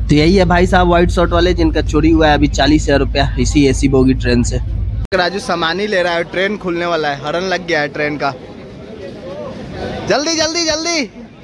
तो यही है भाई साहब व्हाइट शर्ट वाले जिनका चोरी हुआ है अभी 40,000 रुपया इसी एसी बोगी ट्रेन से। राजू सामान ही ले रहा है, ट्रेन खुलने वाला है, हॉर्न लग गया है ट्रेन का, जल्दी जल्दी जल्दी।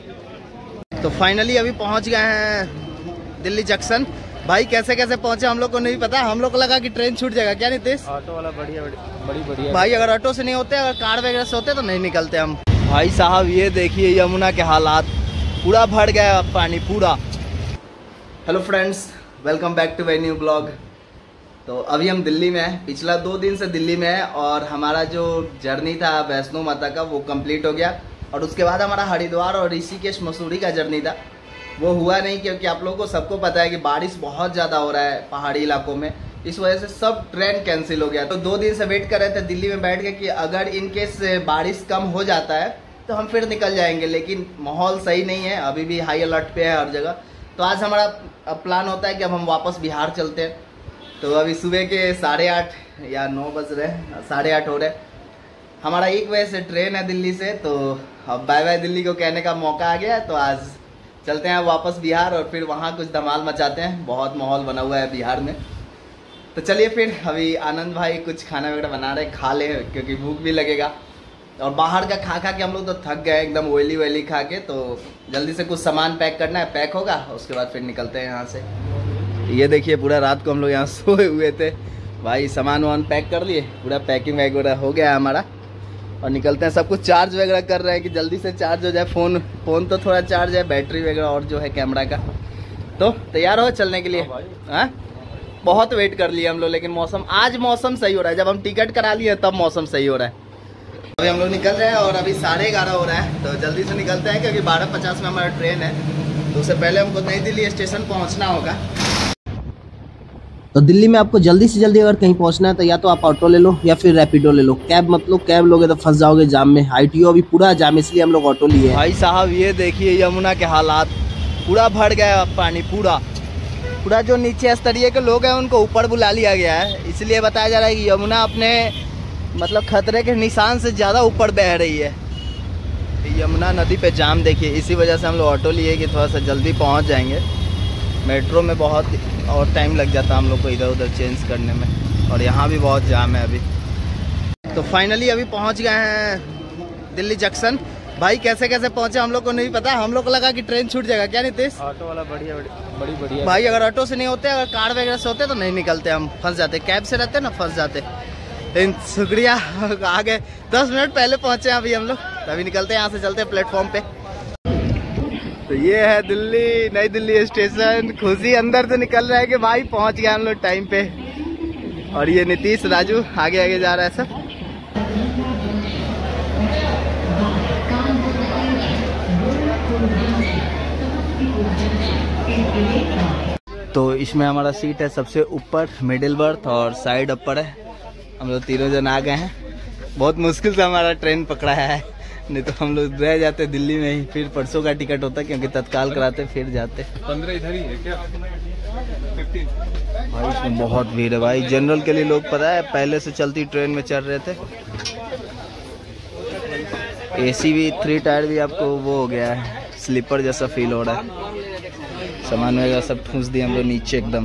तो फाइनली अभी पहुंच गए हैं दिल्ली जंक्शन। भाई कैसे कैसे पहुंचे हम लोग को नहीं पता, हम लोग को लगा कि ट्रेन छूट जाएगा। क्या नीतीश? ऑटो वाला बढ़िया बढ़िया भाई, अगर ऑटो से नहीं होते, अगर कार वगैरह से होते तो नहीं निकलते हम। भाई साहब ये देखिए यमुना के हालात, पूरा भर गया पानी पूरा। Hello friends, welcome back to my new blog. तो अभी हम दिल्ली में हैं, पिछला 2 दिन से दिल्ली में है और हमारा जो जर्नी था वैष्णो माता का वो कंप्लीट हो गया। और उसके बाद हमारा हरिद्वार और ऋषिकेश मसूरी का जर्नी था, वो हुआ नहीं क्योंकि आप लोगों को सबको पता है कि बारिश बहुत ज़्यादा हो रहा है पहाड़ी इलाकों में, इस वजह से सब ट्रेन कैंसिल हो गया। तो 2 दिन से वेट कर रहे थे दिल्ली में बैठ के कि अगर इनकेस बारिश कम हो जाता है तो हम फिर निकल जाएंगे, लेकिन माहौल सही नहीं है, अभी भी हाई अलर्ट पे है हर जगह। तो आज हमारा प्लान होता है कि अब हम वापस बिहार चलते हैं। तो अभी सुबह के 8:30 या 9 बज रहे हैं, 8:30 हो रहे। हमारा 1 बजे से ट्रेन है दिल्ली से, तो अब बाय बाय दिल्ली को कहने का मौका आ गया। तो आज चलते हैं वापस बिहार और फिर वहाँ कुछ धमाल मचाते हैं, बहुत माहौल बना हुआ है बिहार में। तो चलिए फिर, अभी आनंद भाई कुछ खाना वगैरह बना रहे, खा ले क्योंकि भूख भी लगेगा। और बाहर का खा खा के हम लोग तो थक गए एकदम, ऑयली वैली खा के। तो जल्दी से कुछ सामान पैक करना है, पैक होगा उसके बाद फिर निकलते हैं यहाँ से। ये देखिए पूरा रात को हम लोग यहाँ सोए हुए थे भाई, सामान वामान पैक कर लिए, पूरा पैकिंग वगैरह हो गया है हमारा और निकलते हैं। सब कुछ चार्ज वगैरह कर रहे हैं कि जल्दी से चार्ज हो जाए, फ़ोन तो थोड़ा चार्ज है, बैटरी वगैरह और जो है कैमरा का। तो तैयार हो चलने के लिए? हाँ, बहुत वेट कर लिए हम लोग, लेकिन आज मौसम सही हो रहा है। जब हम टिकट करा लिए तब मौसम सही हो रहा है। अभी हम लोग निकल रहे हैं और अभी 11:30 हो रहा है, तो जल्दी से निकलते हैं क्योंकि 12:50 में हमारा ट्रेन है। तो उससे पहले हमको नई दिल्ली स्टेशन पहुंचना होगा। तो दिल्ली में आपको जल्दी से जल्दी अगर कहीं पहुंचना है तो या तो आप ऑटो ले लो या फिर रैपिडो ले लो। कैब मत लो, कैब लोगे तो फंस जाओगे जाम में। ITO अभी पूरा जाम, इसलिए हम लोग ऑटो लिए। भाई साहब ये देखिए यमुना के हालात, पूरा भर गया पानी, पूरा जो नीचे स्तरीय के लोग हैं उनको ऊपर बुला लिया गया है। इसलिए बताया जा रहा है कि यमुना अपने मतलब खतरे के निशान से ज़्यादा ऊपर बह रही है। यमुना नदी पे जाम देखिए, इसी वजह से हम लोग ऑटो लिए कि थोड़ा सा जल्दी पहुंच जाएंगे। मेट्रो में बहुत और टाइम लग जाता है हम लोग को इधर उधर चेंज करने में, और यहाँ भी बहुत जाम है अभी। तो फाइनली अभी पहुँच गए हैं दिल्ली जंक्शन। भाई कैसे कैसे पहुँचे हम लोग को नहीं पता, हम लोग को लगा कि ट्रेन छूट जाएगा। क्या नीतीश? ऑटो वाला बढ़िया भाई, अगर ऑटो से नहीं होते, अगर कार वगैरह से होते तो नहीं निकलते, हम फंस जाते। कैब से रहते ना फंस जाते। लेकिन शुक्रिया, आगे 10 मिनट पहले पहुंचे हैं अभी हम लोग। तो अभी निकलते हैं यहाँ से, चलते हैं प्लेटफॉर्म पे। तो ये है दिल्ली, नई दिल्ली स्टेशन। खुशी अंदर से निकल रहा है कि भाई पहुंच गए हम लोग टाइम पे। और ये नीतीश राजू आगे आगे जा रहा है सब। तो इसमें हमारा सीट है सबसे ऊपर, मिडिल बर्थ और साइड अपर है। हम लोग 3 जन आ गए हैं। बहुत मुश्किल से हमारा ट्रेन पकड़ा है, नहीं तो हम लोग रह जाते दिल्ली में ही। फिर परसों का टिकट होता क्योंकि तत्काल कराते फिर जाते। 15 इधर ही है क्या? 15 भाई इसमें बहुत भीड़ है भाई। जनरल के लिए लोग पता है पहले से चलती ट्रेन में चढ़ रहे थे। AC भी 3 टायर भी आपको वो हो गया है, स्लीपर जैसा फील हो रहा है। सामान वगैरह सब ठूस दिए हम लोग नीचे एकदम।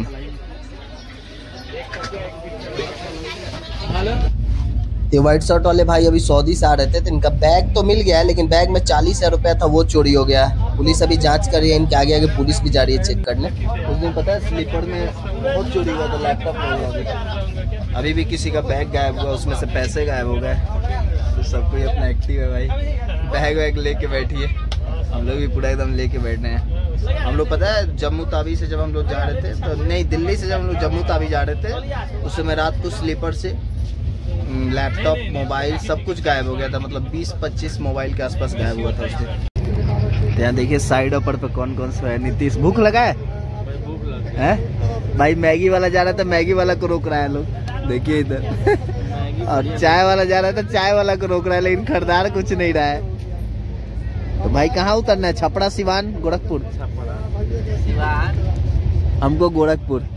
ये व्हाइट शर्ट वाले भाई अभी सऊदी से आ रहे थे, तो इनका बैग तो मिल गया है, लेकिन बैग में 40,000 रुपया था, वो चोरी हो गया है। पुलिस अभी जांच कर रही है, इनके आगे आगे पुलिस भी जा रही है चेक करने। उस दिन पता है स्लीपर में बहुत चोरी हुआ था, लैपटॉप हो गया। अभी भी किसी का बैग गायब हुआ, उसमें से पैसे गायब हो गए। तो सबको अपना एक्टिव है भाई, बैग वैग लेके बैठिए। हम लोग भी पूरा एकदम लेके बैठे हैं। हम लोग पता है जम्मू तावी से जब हम लोग जा रहे थे, तो नहीं दिल्ली से जब हम लोग जम्मू तावी जा रहे थे, उस समय रात को स्लीपर से लैपटॉप मोबाइल सब कुछ गायब हो गया था। मतलब 20-25 मोबाइल के आसपास गायब हुआ था उस दिन। तो यहाँ देखिए साइड ऊपर पे कौन कौन सा है। नीतीश भूख लगा है? भाई मैगी वाला जा रहा था, मैगी वाला को रोक रहा है लोग, देखिए इधर। और चाय वाला जा रहा था, चाय वाला को रोक रहा है, लेकिन खरीदार कुछ नहीं रहा है। तो भाई कहाँ उतरना है? छपरा, सिवान, गोरखपुर? हमको गोरखपुर।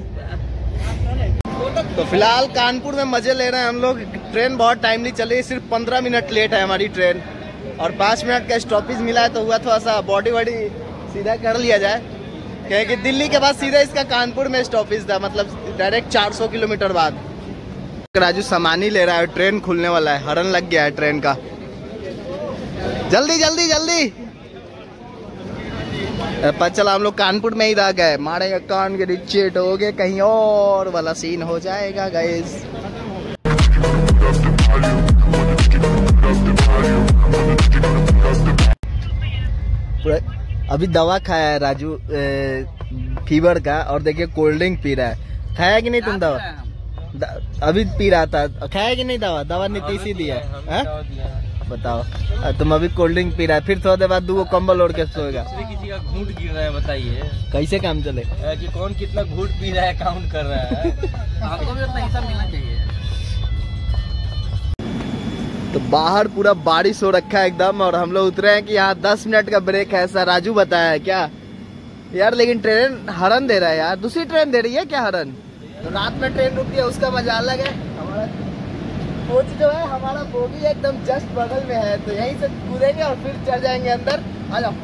तो फिलहाल कानपुर में मजे ले रहे हैं हम लोग। ट्रेन बहुत टाइम नहीं चली, सिर्फ 15 मिनट लेट है हमारी ट्रेन, और 5 मिनट का स्टॉपेज मिला है। तो हुआ थोड़ा सा बॉडी वॉडी सीधा कर लिया जाए, क्योंकि दिल्ली के बाद सीधा इसका कानपुर में स्टॉपेज था, मतलब डायरेक्ट 400 किलोमीटर बाद। राजू सामान ही ले रहा है, ट्रेन खुलने वाला है, हॉर्न लग गया है ट्रेन का। जल्दी जल्दी जल्दी। पता चला हम लोग कानपुर में ही रह गए, मारेंगे कान के नीचे ठोके, कहीं और वाला सीन हो जाएगा गाइस। अभी दवा खाया है राजू फीवर का, और देखिए कोल्ड ड्रिंक पी रहा है। खाया कि नहीं तुम दवा? अभी पी रहा था, खाया कि नहीं दवा? दवा नीतीश ही दिया है। बताओ, तुम अभी कोल्ड ड्रिंक पी रहा है, फिर थोड़ा देर बाद 2 कंबल ओढ़ के सोएगा। किसी का घूंट गिर रहा है, बताइए कैसे काम चले कि कौन कितना घूंट पी रहा है, काउंट कर रहा है। आपको भी उतना हिसाब मिलना चाहिए। तो बाहर पूरा बारिश हो रखा है एकदम, और हम लोग उतरे हैं कि यहाँ 10 मिनट का ब्रेक है, ऐसा राजू बताया है क्या यार। लेकिन ट्रेन हॉर्न दे रहा है यार, दूसरी ट्रेन दे रही है क्या हॉर्न? तो रात में ट्रेन रुकती है, उसका मजा अलग है। हमारा कोच जो है, हमारा बोगी एकदम जस्ट बगल में है, तो यहीं से कूदेंगे और फिर चल जाएंगे अंदर। आ जाओ,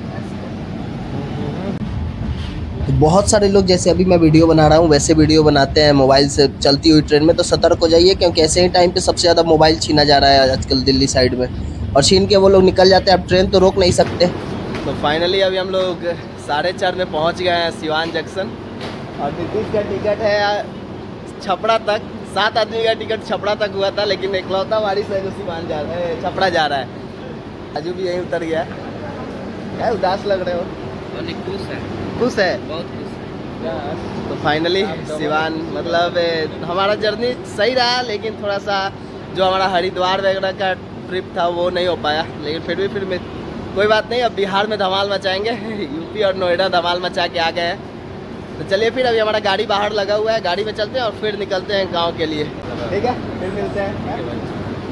तो बहुत सारे लोग, जैसे अभी मैं वीडियो बना रहा हूँ वैसे वीडियो बनाते हैं मोबाइल से चलती हुई ट्रेन में, तो सतर्क हो जाइए, क्योंकि ऐसे ही टाइम पे सबसे ज़्यादा मोबाइल छीना जा रहा है आजकल दिल्ली साइड में, और छीन के वो लोग निकल जाते हैं। अब ट्रेन तो रोक नहीं सकते। तो फाइनली अभी हम लोग 4:30 में पहुँच गए हैं सिवान जंक्शन, और नीतीश का टिकट है छपरा तक। 7 आदमी का टिकट छपरा तक हुआ था, लेकिन इकलौता बारिश है जो सिवान जा रहा है, छपरा जा रहा है। राजू भी यहीं उतर गया। क्या उदास लग रहे हो? खुश है, खुश है, बहुत खुश है। तो फाइनली सिवान, मतलब हमारा जर्नी सही रहा, लेकिन थोड़ा सा जो हमारा हरिद्वार वगैरह का ट्रिप था वो नहीं हो पाया, लेकिन फिर भी कोई बात नहीं। अब बिहार में धमाल मचाएंगे। यूपी और नोएडा धमाल मचा के आ गए हैं। तो चलिए फिर, अभी हमारा गाड़ी बाहर लगा हुआ है, गाड़ी में चलते हैं और फिर निकलते हैं गांव के लिए। ठीक है, फिर मिलते हैं।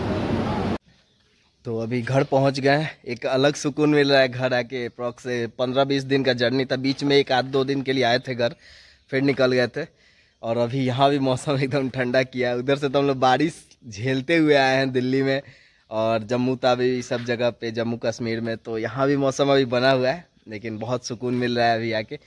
तो अभी घर पहुंच गए हैं, एक अलग सुकून मिल रहा है घर आके। अप्रॉक्स 15-20 दिन का जर्नी था, बीच में 1-2 दिन के लिए आए थे घर, फिर निकल गए थे। और अभी यहाँ भी मौसम एकदम ठंडा किया है। उधर से तो हम लोग बारिश झेलते हुए आए हैं दिल्ली में, और जम्मू तावी सब जगह पे, जम्मू कश्मीर में। तो यहाँ भी मौसम अभी बना हुआ है, लेकिन बहुत सुकून मिल रहा है अभी आके।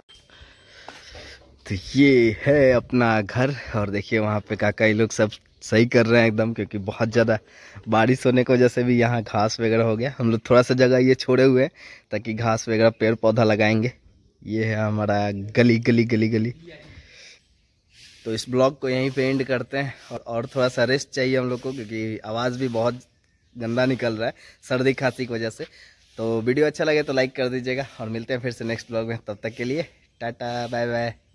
तो ये है अपना घर, और देखिए वहाँ पे काका लोग सब सही कर रहे हैं एकदम, क्योंकि बहुत ज़्यादा बारिश होने की वजह से भी यहाँ घास वगैरह हो गया। हम लोग थोड़ा सा जगह ये छोड़े हुए हैं ताकि घास वगैरह पेड़ पौधा लगाएंगे। ये है हमारा गली गली गली गली। तो इस ब्लॉग को यहीं पे एंड करते हैं, और थोड़ा सा रेस्ट चाहिए हम लोग को, क्योंकि आवाज़ भी बहुत गंदा निकल रहा है सर्दी खांसी की वजह से। तो वीडियो अच्छा लगे तो लाइक कर दीजिएगा, और मिलते हैं फिर से नेक्स्ट ब्लॉग में। तब तक के लिए टाटा बाय बाय।